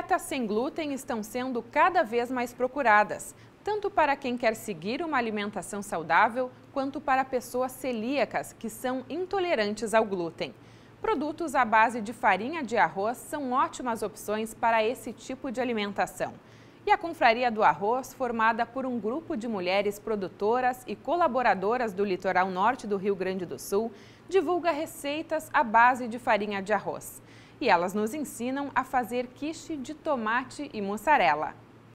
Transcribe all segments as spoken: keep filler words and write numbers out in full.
Dietas sem glúten estão sendo cada vez mais procuradas, tanto para quem quer seguir uma alimentação saudável, quanto para pessoas celíacas que são intolerantes ao glúten. Produtos à base de farinha de arroz são ótimas opções para esse tipo de alimentação. E a Confraria do Arroz, formada por um grupo de mulheres produtoras e colaboradoras do litoral norte do Rio Grande do Sul, divulga receitas à base de farinha de arroz. E elas nos ensinam a fazer quiche de tomate e mussarela.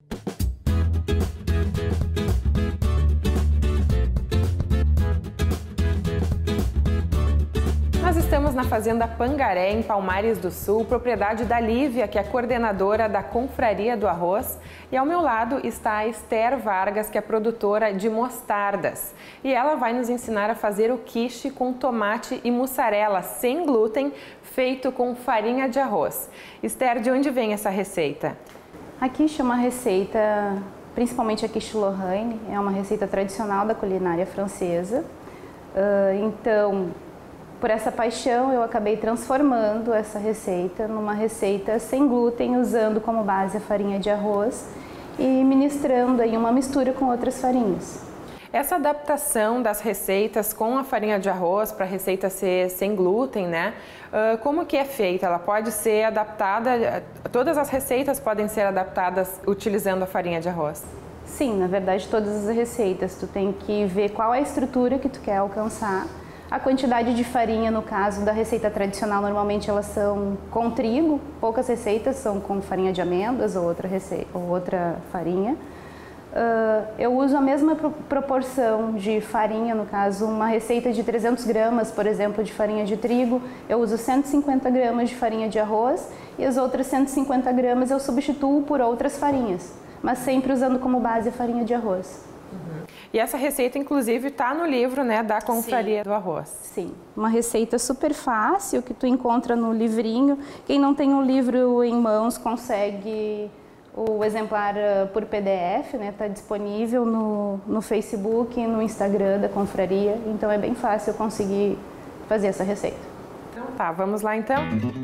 Nós estamos na Fazenda Pangaré, em Palmares do Sul, propriedade da Lívia, que é coordenadora da Confraria do Arroz. E ao meu lado está a Esther Vargas, que é produtora de mostardas. E ela vai nos ensinar a fazer o quiche com tomate e mussarela sem glúten, feito com farinha de arroz. Esther, de onde vem essa receita? A quiche é uma receita, principalmente a quiche Lorraine, é uma receita tradicional da culinária francesa. Então, por essa paixão, eu acabei transformando essa receita numa receita sem glúten, usando como base a farinha de arroz e ministrando aí uma mistura com outras farinhas. Essa adaptação das receitas com a farinha de arroz para a receita ser sem glúten, né? Como que é feita? Ela pode ser adaptada, todas as receitas podem ser adaptadas utilizando a farinha de arroz? Sim, na verdade todas as receitas. Tu tem que ver qual é a estrutura que tu quer alcançar. A quantidade de farinha, no caso da receita tradicional, normalmente elas são com trigo, poucas receitas são com farinha de amêndoas ou outra, receita, ou outra farinha. Uh, eu uso a mesma pro proporção de farinha, no caso, uma receita de trezentos gramas, por exemplo, de farinha de trigo, eu uso cento e cinquenta gramas de farinha de arroz e as outras cento e cinquenta gramas eu substituo por outras farinhas, mas sempre usando como base a farinha de arroz. E essa receita, inclusive, está no livro, né, da Confraria do Arroz. Sim, uma receita super fácil que tu encontra no livrinho. Quem não tem o livro em mãos consegue o exemplar por P D F, né? Está disponível no, no Facebook e no Instagram da Confraria. Então é bem fácil conseguir fazer essa receita. Então tá, vamos lá então?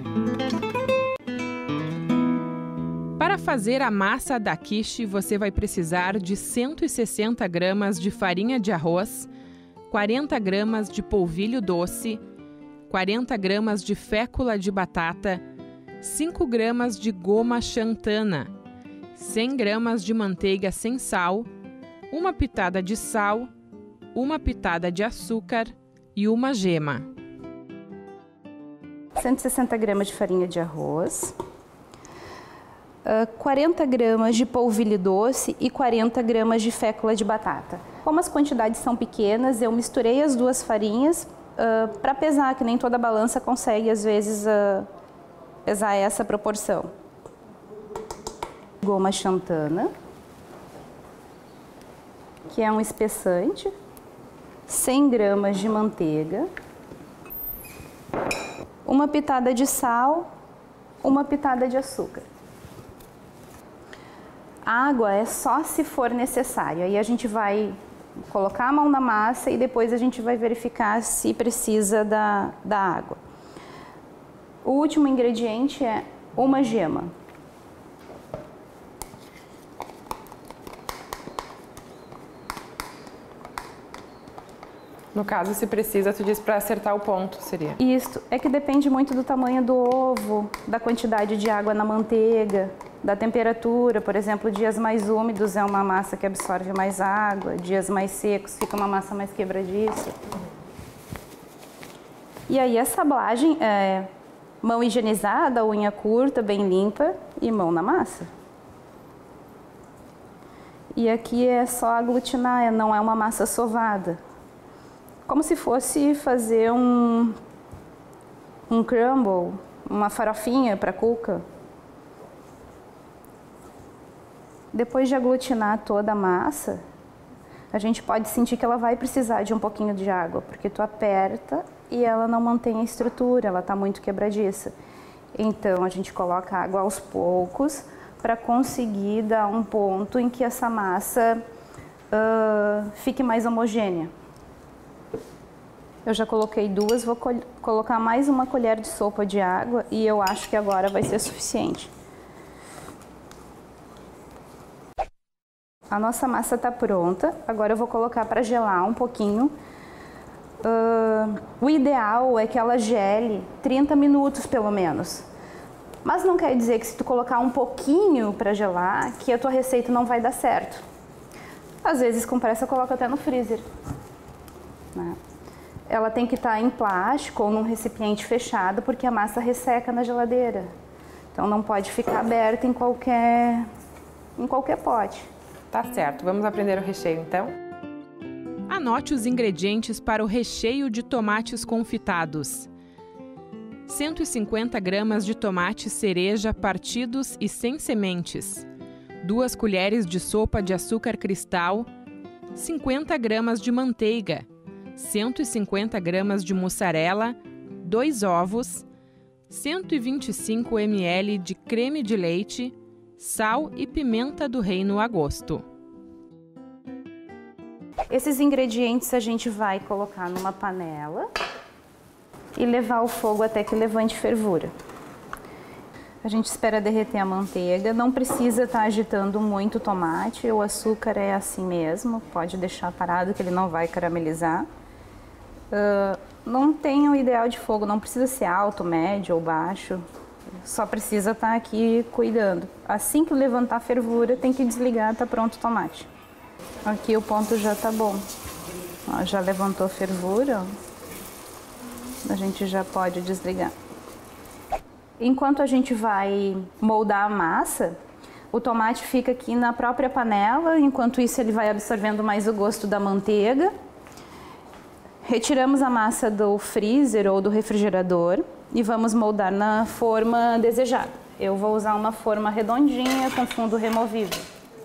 Para fazer a massa da quiche, você vai precisar de cento e sessenta gramas de farinha de arroz, quarenta gramas de polvilho doce, quarenta gramas de fécula de batata, cinco gramas de goma xantana, cem gramas de manteiga sem sal, uma pitada de sal, uma pitada de açúcar e uma gema. cento e sessenta gramas de farinha de arroz. Uh, quarenta gramas de polvilho doce e quarenta gramas de fécula de batata. Como as quantidades são pequenas, eu misturei as duas farinhas uh, para pesar, que nem toda balança consegue, às vezes, uh, pesar essa proporção. Goma xantana, que é um espessante, cem gramas de manteiga, uma pitada de sal, uma pitada de açúcar. Água é só se for necessário, aí a gente vai colocar a mão na massa e depois a gente vai verificar se precisa da, da água. O último ingrediente é uma gema. No caso, se precisa, tu diz para acertar o ponto, seria? Isso, é que depende muito do tamanho do ovo, da quantidade de água na manteiga, da temperatura. Por exemplo, dias mais úmidos é uma massa que absorve mais água, dias mais secos fica uma massa mais quebradiça. E aí a sablagem é mão higienizada, unha curta, bem limpa e mão na massa. E aqui é só aglutinar, não é uma massa sovada. Como se fosse fazer um, um crumble, uma farofinha para cuca. Depois de aglutinar toda a massa, a gente pode sentir que ela vai precisar de um pouquinho de água, porque tu aperta e ela não mantém a estrutura, ela está muito quebradiça. Então a gente coloca água aos poucos para conseguir dar um ponto em que essa massa uh, fique mais homogênea. Eu já coloquei duas, vou colocar mais uma colher de sopa de água e eu acho que agora vai ser suficiente. A nossa massa está pronta, agora eu vou colocar para gelar um pouquinho. Uh, o ideal é que ela gele trinta minutos pelo menos. Mas não quer dizer que se tu colocar um pouquinho para gelar, que a tua receita não vai dar certo. Às vezes com pressa eu coloco até no freezer, né? Ela tem que estar em plástico ou num recipiente fechado, porque a massa resseca na geladeira. Então não pode ficar aberta em qualquer, em qualquer pote. Tá certo, vamos aprender o recheio então? Anote os ingredientes para o recheio de tomates confitados. cento e cinquenta gramas de tomates cereja partidos e sem sementes. duas colheres de sopa de açúcar cristal. cinquenta gramas de manteiga. cento e cinquenta gramas de mussarela. dois ovos. cento e vinte e cinco mililitros de creme de leite. Sal e pimenta do reino a gosto. Esses ingredientes a gente vai colocar numa panela e levar ao fogo até que levante fervura. A gente espera derreter a manteiga, não precisa estar agitando muito o tomate, o açúcar é assim mesmo, pode deixar parado que ele não vai caramelizar. Uh, não tem o ideal de fogo, não precisa ser alto, médio ou baixo. Só precisa estar aqui cuidando. Assim que levantar a fervura, tem que desligar, tá pronto o tomate. Aqui o ponto já tá bom. Ó, já levantou a fervura, ó. A gente já pode desligar. Enquanto a gente vai moldar a massa, o tomate fica aqui na própria panela, enquanto isso ele vai absorvendo mais o gosto da manteiga. Retiramos a massa do freezer ou do refrigerador e vamos moldar na forma desejada. Eu vou usar uma forma redondinha com fundo removível.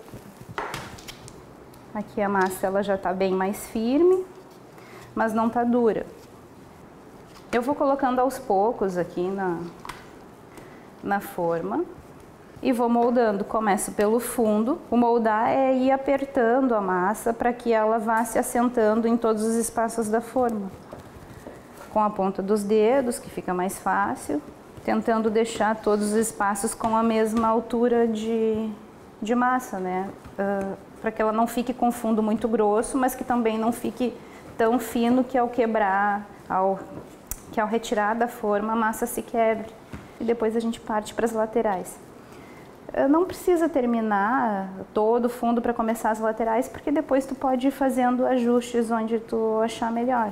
Aqui a massa ela já está bem mais firme, mas não está dura. Eu vou colocando aos poucos aqui na, na forma e vou moldando. Começo pelo fundo. O moldar é ir apertando a massa para que ela vá se assentando em todos os espaços da forma. Com a ponta dos dedos, que fica mais fácil, tentando deixar todos os espaços com a mesma altura de, de massa, né? Uh, para que ela não fique com fundo muito grosso, mas que também não fique tão fino que ao quebrar, ao, que ao retirar da forma, a massa se quebre. E depois a gente parte para as laterais. Uh, não precisa terminar todo o fundo para começar as laterais, porque depois tu pode ir fazendo ajustes onde tu achar melhor.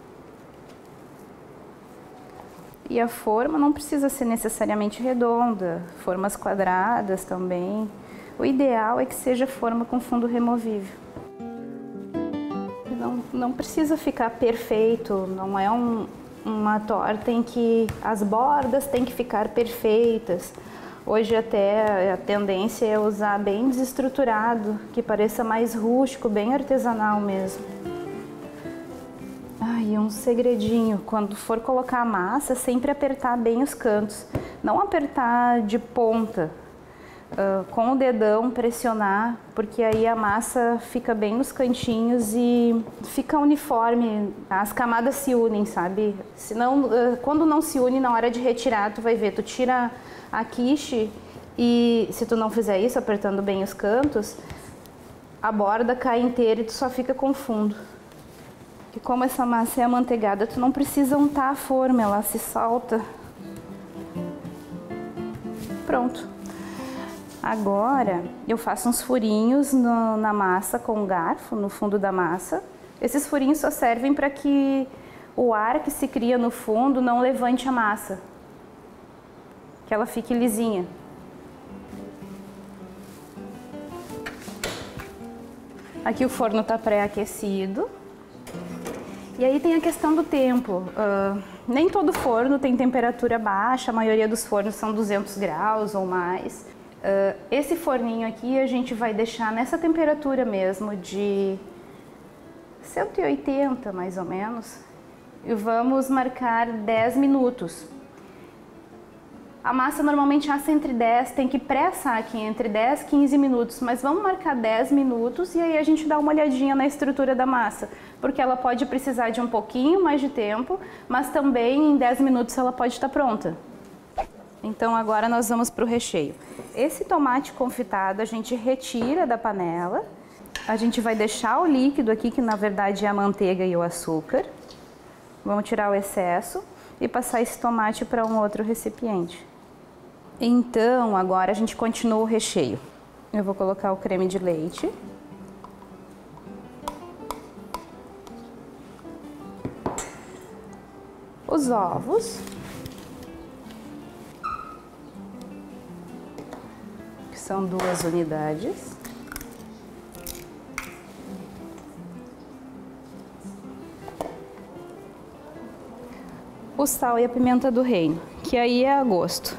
E a forma não precisa ser necessariamente redonda, formas quadradas também. O ideal é que seja forma com fundo removível. Não, não precisa ficar perfeito, não é um, uma torta em que as bordas têm que ficar perfeitas. Hoje até a tendência é usar bem desestruturado, que pareça mais rústico, bem artesanal mesmo. Ah, e um segredinho, quando for colocar a massa, sempre apertar bem os cantos. Não apertar de ponta, uh, com o dedão pressionar, porque aí a massa fica bem nos cantinhos e fica uniforme, as camadas se unem, sabe? Senão, uh, quando não se une, na hora de retirar, tu vai ver, tu tira a quiche e se tu não fizer isso, apertando bem os cantos, a borda cai inteira e tu só fica com fundo. E como essa massa é amanteigada, tu não precisa untar a forma, ela se solta. Pronto. Agora eu faço uns furinhos no, na massa com um garfo, no fundo da massa. Esses furinhos só servem para que o ar que se cria no fundo não levante a massa, que ela fique lisinha. Aqui o forno está pré-aquecido. E aí tem a questão do tempo. Uh, nem todo forno tem temperatura baixa, a maioria dos fornos são duzentos graus ou mais. Uh, esse forninho aqui a gente vai deixar nessa temperatura mesmo, de cento e oitenta mais ou menos. E vamos marcar dez minutos. A massa normalmente assa entre dez, tem que pré-assar aqui entre dez e quinze minutos, mas vamos marcar dez minutos e aí a gente dá uma olhadinha na estrutura da massa, porque ela pode precisar de um pouquinho mais de tempo, mas também em dez minutos ela pode estar pronta. Então agora nós vamos para o recheio. Esse tomate confitado a gente retira da panela, A gente vai deixar o líquido aqui, que na verdade é a manteiga e o açúcar. Vamos tirar o excesso e passar esse tomate para um outro recipiente. Então, agora a gente continua o recheio. Eu vou colocar o creme de leite. Os ovos. Que são duas unidades. O sal e a pimenta do reino, que aí é a gosto.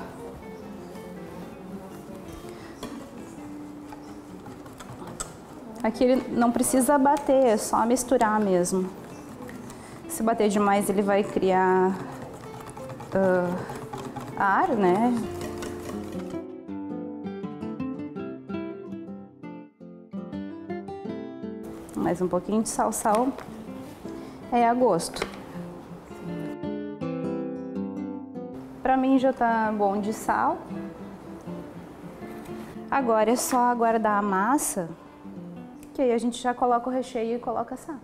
Aqui ele não precisa bater, é só misturar mesmo. Se bater demais ele vai criar uh, ar, né? Mais um pouquinho de sal, sal é a gosto. Pra mim já tá bom de sal. Agora é só aguardar a massa, que aí a gente já coloca o recheio e coloca sal.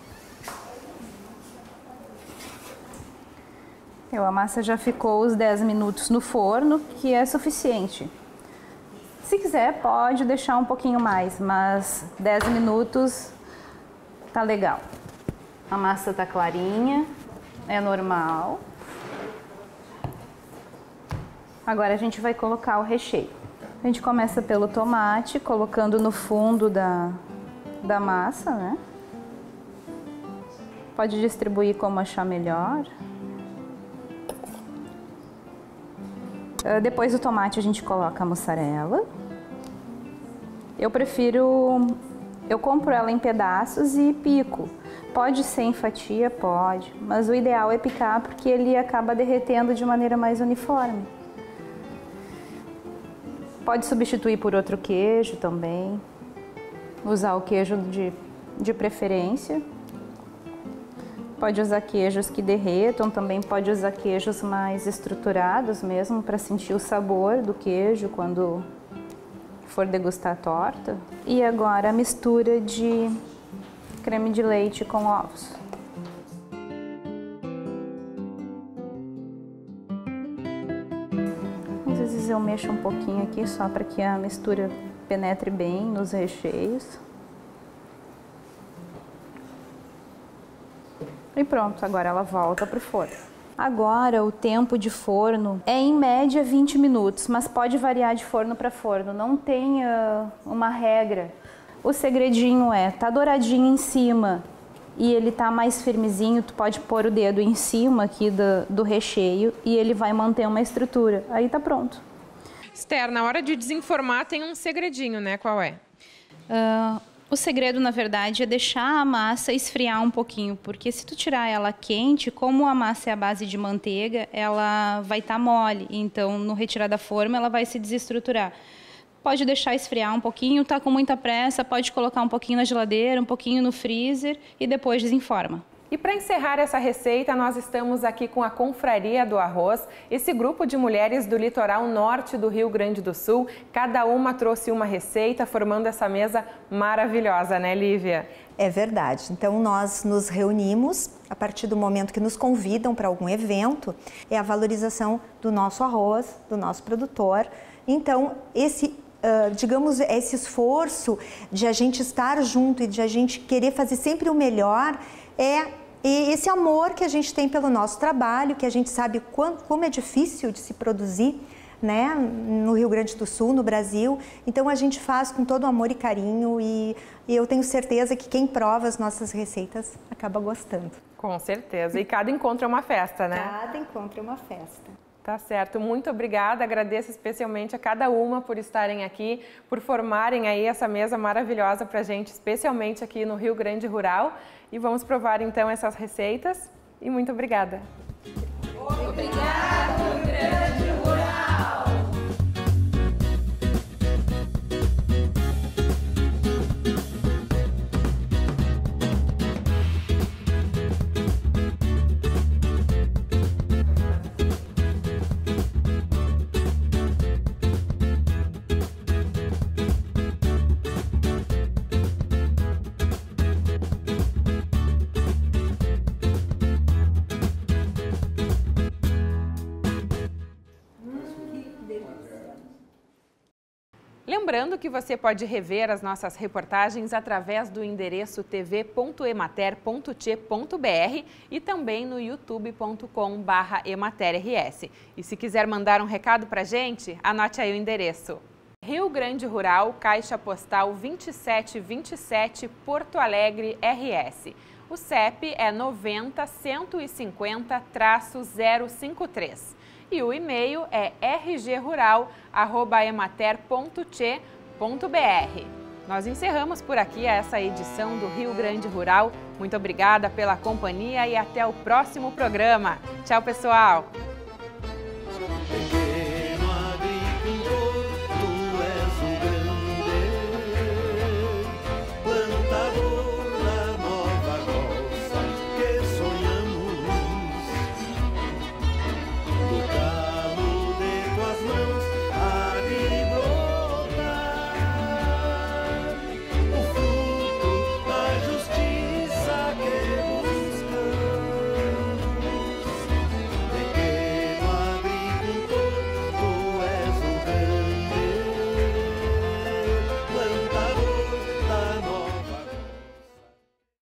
Então, a massa já ficou os dez minutos no forno, que é suficiente. Se quiser, pode deixar um pouquinho mais, mas dez minutos tá legal. A massa tá clarinha, é normal. Agora a gente vai colocar o recheio. A gente começa pelo tomate, colocando no fundo da, da massa, né? Pode distribuir como achar melhor. Depois do tomate a gente coloca a mussarela. Eu prefiro... Eu compro ela em pedaços e pico. Pode ser em fatia, pode. Mas o ideal é picar porque ele acaba derretendo de maneira mais uniforme. Pode substituir por outro queijo também. Usar o queijo de, de preferência. Pode usar queijos que derretam, também pode usar queijos mais estruturados mesmo, para sentir o sabor do queijo quando for degustar a torta. E agora a mistura de creme de leite com ovos. Às vezes eu mexo um pouquinho aqui só para que a mistura penetre bem nos recheios. E pronto, agora ela volta para o forno. Agora o tempo de forno é em média vinte minutos, mas pode variar de forno para forno, não tem uh, uma regra. O segredinho é, tá douradinho em cima e ele tá mais firmezinho, tu pode pôr o dedo em cima aqui do, do recheio e ele vai manter uma estrutura, aí tá pronto. Esther, na hora de desenformar tem um segredinho, né? Qual é? Uh, O segredo, na verdade, é deixar a massa esfriar um pouquinho, porque se tu tirar ela quente, como a massa é a base de manteiga, ela vai estar mole, então no retirar da forma ela vai se desestruturar. Pode deixar esfriar um pouquinho, tá com muita pressa, pode colocar um pouquinho na geladeira, um pouquinho no freezer e depois desenforma. E para encerrar essa receita, nós estamos aqui com a Confraria do Arroz, esse grupo de mulheres do litoral norte do Rio Grande do Sul. Cada uma trouxe uma receita, formando essa mesa maravilhosa, né, Lívia? É verdade. Então, nós nos reunimos a partir do momento que nos convidam para algum evento, é a valorização do nosso arroz, do nosso produtor. Então, esse... Uh, digamos, esse esforço de a gente estar junto e de a gente querer fazer sempre o melhor é esse amor que a gente tem pelo nosso trabalho, que a gente sabe quão, como é difícil de se produzir, né, no Rio Grande do Sul, no Brasil. Então a gente faz com todo amor e carinho e, e eu tenho certeza que quem prova as nossas receitas acaba gostando. Com certeza. E cada encontro é uma festa, né? Cada encontro é uma festa. Tá certo, muito obrigada, agradeço especialmente a cada uma por estarem aqui, por formarem aí essa mesa maravilhosa pra gente, especialmente aqui no Rio Grande Rural. E vamos provar então essas receitas e muito obrigada. Obrigado, Rio Grande Rural! lembrando que você pode rever as nossas reportagens através do endereço t v ponto emater ponto t ponto b r e também no youtube ponto com barra emater r s. E se quiser mandar um recado pra gente, anote aí o endereço. Rio Grande Rural, Caixa Postal vinte e sete vinte e sete, Porto Alegre, R S. O C E P é noventa, cento e cinquenta, zero cinco três. E o e-mail é r g rural arroba emater ponto t ponto b r. Nós encerramos por aqui essa edição do Rio Grande Rural. Muito obrigada pela companhia e até o próximo programa. Tchau, pessoal!